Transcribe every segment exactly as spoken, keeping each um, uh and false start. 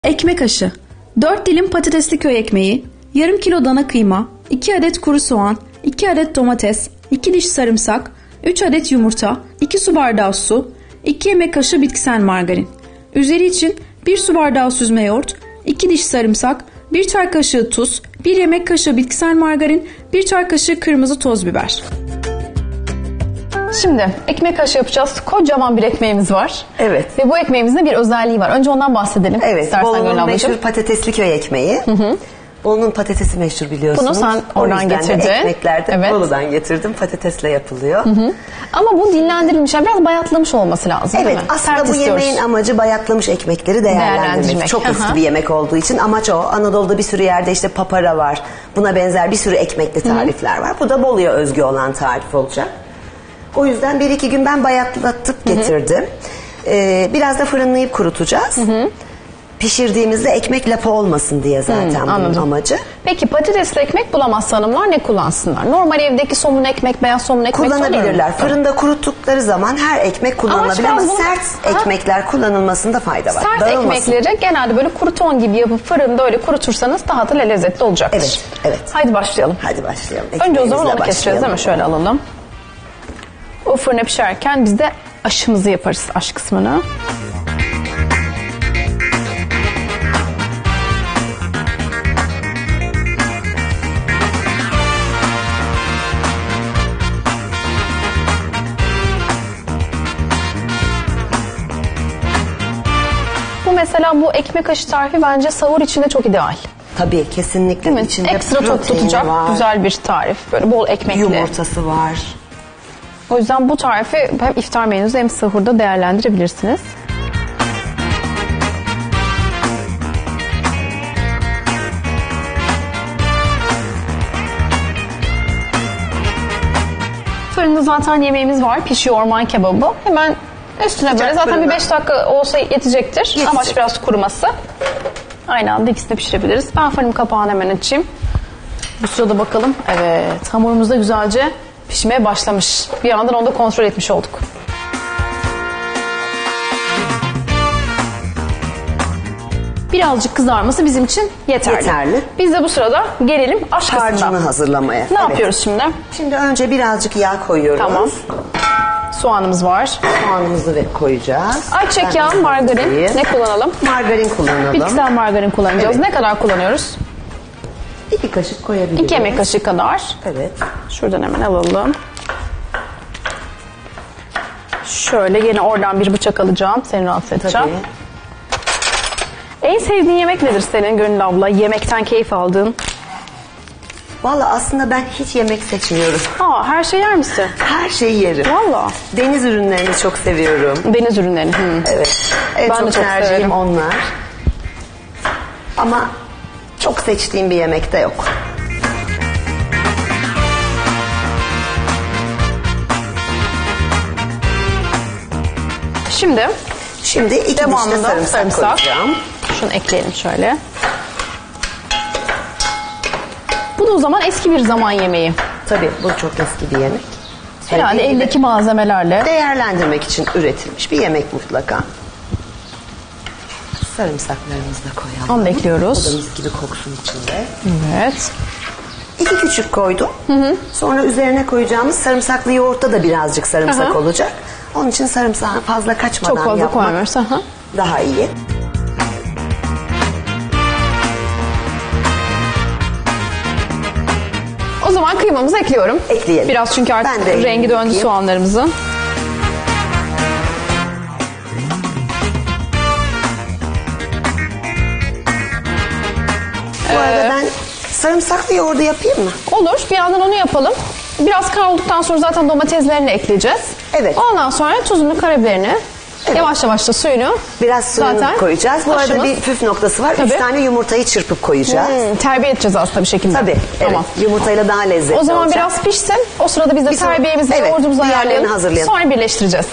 Ekmek aşı, dört dilim patatesli köy ekmeği, yarım kilo dana kıyma, iki adet kuru soğan, iki adet domates, iki diş sarımsak, üç adet yumurta, iki su bardağı su, iki yemek kaşığı bitkisel margarin. Üzeri için bir su bardağı süzme yoğurt, iki diş sarımsak, bir çay kaşığı tuz, bir yemek kaşığı bitkisel margarin, bir çay kaşığı kırmızı toz biber. Şimdi ekmek kaşı yapacağız. Kocaman bir ekmeğimiz var. Evet. Ve bu ekmeğimizin de bir özelliği var. Önce ondan bahsedelim. Evet. Bolu'nun meşhur patatesli köy ekmeği. Hı hı. Bolu'nun patatesi meşhur biliyorsunuz. Bunu sen oradan getirdin. Ekmeklerde evet. Bolu'dan getirdim. Patatesle yapılıyor. Hı hı. Ama bu dinlendirilmiş, yani biraz bayatlamış olması lazım. Evet. Değil mi? Aslında Sert bu istiyoruz. yemeğin amacı bayatlamış ekmekleri değerlendirmek. değerlendirmek. Çok Aha. eski bir yemek olduğu için amaç o. Anadolu'da bir sürü yerde işte papara var. Buna benzer bir sürü ekmekli tarifler hı hı. var. Bu da Bolu'ya özgü olan tarif olacak. O yüzden bir iki gün ben bayatlatıp getirdim. Hı hı. Ee, biraz da fırınlayıp kurutacağız. Hı hı. Pişirdiğimizde ekmek lapa olmasın diye zaten hı, bunun amacı. Peki patatesli ekmek bulamazsa hanımlar ne kullansınlar? Normal evdeki somun ekmek, beyaz somun ekmek kullanabilirler. Fırında kuruttukları zaman her ekmek kullanılabilir ama, ama sert bunu... ekmekler kullanılmasında fayda var. Sert Dağılmasın. Ekmekleri genelde böyle kruton gibi yapıp fırında öyle kurutursanız daha da lezzetli olacaktır. Evet, evet. Haydi başlayalım. Hadi başlayalım. Önce o zaman onu keseceğiz değil mi? Şöyle alalım. O fırına pişerken biz de aşımızı yaparız, aş kısmını. Bu mesela bu ekmek aşı tarifi bence sahur için de çok ideal. Tabii kesinlikle. Değil mi? İçinde ekstra tok tutacak var. Güzel bir tarif. Böyle bol ekmekli. Yumurtası var. O yüzden bu tarifi hem iftar menünüzde hem sahurda değerlendirebilirsiniz. Fırında zaten yemeğimiz var. Pişiyor orman kebabı. Hemen üstüne böyle zaten fırına. Bir beş dakika olsa yetecektir. Yetecek. Amaç biraz kuruması. Aynı anda ikisini pişirebiliriz. Ben fırın kapağını hemen açayım. Bu sırada bakalım. Evet, hamurumuz da güzelce pişmeye başlamış. Bir yandan onu da kontrol etmiş olduk. Birazcık kızarması bizim için yeterli. Yeterli. Biz de bu sırada gelelim aş kısmına. Harcını hazırlamaya. Ne evet. yapıyoruz şimdi? Şimdi önce birazcık yağ koyuyoruz. Tamam. Soğanımız var. Soğanımızı ve koyacağız. Ayçiçek yağı, margarin. Ne kullanalım? Margarin kullanalım. Bitkisel margarin kullanacağız. Evet. Ne kadar kullanıyoruz? İki kaşık koyabiliriz. İki yemek kaşığı kadar. Evet. Şuradan hemen alalım. Şöyle yine oradan bir bıçak alacağım. Seni rahatsız edeceğim. Tabii. En sevdiğin yemek nedir senin Gönül abla? Yemekten keyif aldığın? Valla aslında ben hiç yemek seçmiyorum. Aa, her şey yer misin? Her şeyi yerim. Valla. Deniz ürünlerini çok seviyorum. Deniz ürünlerini. Hı. Evet. En ben çok, de çok tercihim severim. onlar. Ama çok seçtiğim bir yemek de yok. Şimdi Şimdi iki diş de sarımsak, sarımsak koyacağım. Şunu ekleyelim şöyle. Bu da o zaman eski bir zaman yemeği. Tabii bu çok eski bir yemek. Herhalde yani eldeki malzemelerle. Değerlendirmek için üretilmiş bir yemek mutlaka. Sarımsaklarımızı da koyalım. Onu da ekliyoruz. O da mis gibi koksun içinde. Evet. İki küçük koydum. Hı hı. Sonra üzerine koyacağımız sarımsaklı yoğurtta da birazcık sarımsak hı hı. olacak. Onun için sarımsağı fazla kaçmadan çok fazla yapmak koymuyoruz. Hı. daha iyi. O zaman kıymamızı ekliyorum. Ekleyelim. Biraz çünkü artık rengi döndü ekeyim. Soğanlarımızın. Bu arada ee, ben sarımsaklı yoğurdu yapayım mı? Olur. Bir yandan onu yapalım. Biraz kavrulduktan sonra zaten domateslerini ekleyeceğiz. Evet. Ondan sonra tuzunu, karabiberini, evet. yavaş yavaş da suyunu. Biraz suyunu zaten koyacağız. Bu aşımız. arada bir püf noktası var. Tabii. Üç tane yumurtayı çırpıp koyacağız. Hmm, terbiye edeceğiz aslında bir şekilde. Tabii. Tamam. Evet. Yumurtayla daha lezzetli olacak. O zaman olacak. Biraz pişsin. O sırada biz de terbiyemizi, evet, yoğurdumuzu ayarlayalım. Sonra birleştireceğiz.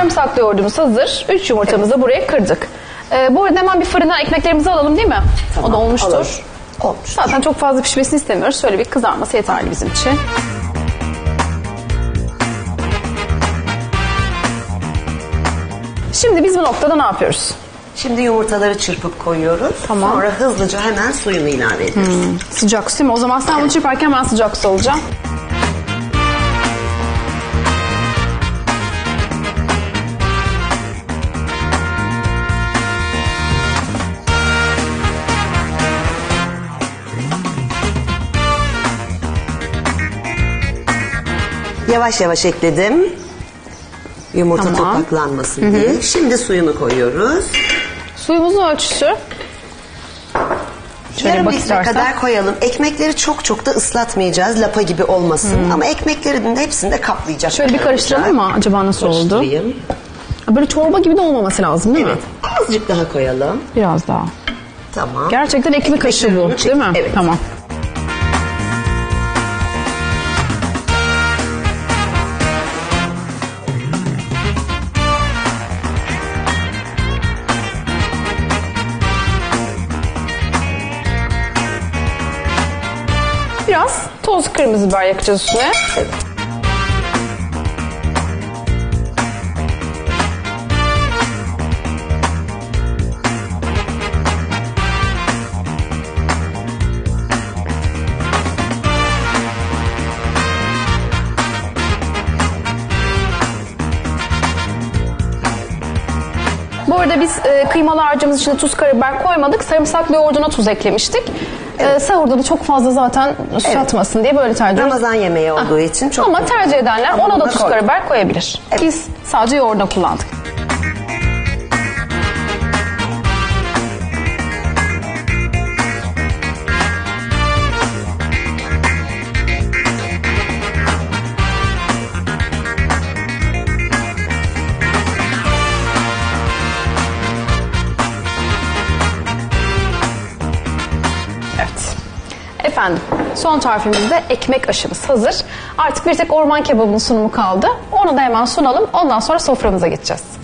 Sarımsaklı yoğurdumuz hazır. üç yumurtamızı buraya kırdık. Ee, bu arada hemen bir fırından ekmeklerimizi alalım değil mi? Tamam, o da olmuştur. alalım. Olmuş. Zaten çok fazla pişmesini istemiyoruz. Şöyle bir kızarması yeterli bizim için. Şimdi biz bu noktada ne yapıyoruz? Şimdi yumurtaları çırpıp koyuyoruz. Tamam. Sonra hızlıca hemen suyunu ilave ediyoruz. Hmm, sıcak su değil mi? O zaman sen bunu çırparken ben sıcak su alacağım. Yavaş yavaş ekledim. Yumurta Tamam. topaklanmasın Hı-hı. diye. Şimdi suyunu koyuyoruz. Suyumuzun ölçüsü. Şöyle Yarım bak litre istersen. kadar koyalım. Ekmekleri çok çok da ıslatmayacağız. Lapa gibi olmasın. Hmm. Ama ekmeklerin de hepsini de kaplayacak. Şöyle bir karıştıralım mı? Acaba nasıl oldu? Böyle çorba gibi de olmaması lazım değil evet. mi? Azıcık daha koyalım. Biraz daha. Tamam. Gerçekten ekmek kaşığı bu değil mi? Evet. Tamam. Biraz toz kırmızı biber yakacağız üstüne. Evet. Bu arada biz e, kıymalı harcımız içine tuz, karabiber koymadık. Sarımsaklı yoğurduna tuz eklemiştik. Evet. E, sahurda da çok fazla zaten satmasın evet. diye böyle tercih ediyoruz. Ramazan yemeği olduğu ah. için çok... Ama tercih edenler Ama ona da tuz, koy. karabiber koyabilir. Evet. Biz sadece yoğurda kullandık. Efendim, son tarifimizde ekmek aşımız hazır. Artık bir tek orman kebabının sunumu kaldı. Onu da hemen sunalım. Ondan sonra soframıza geçeceğiz.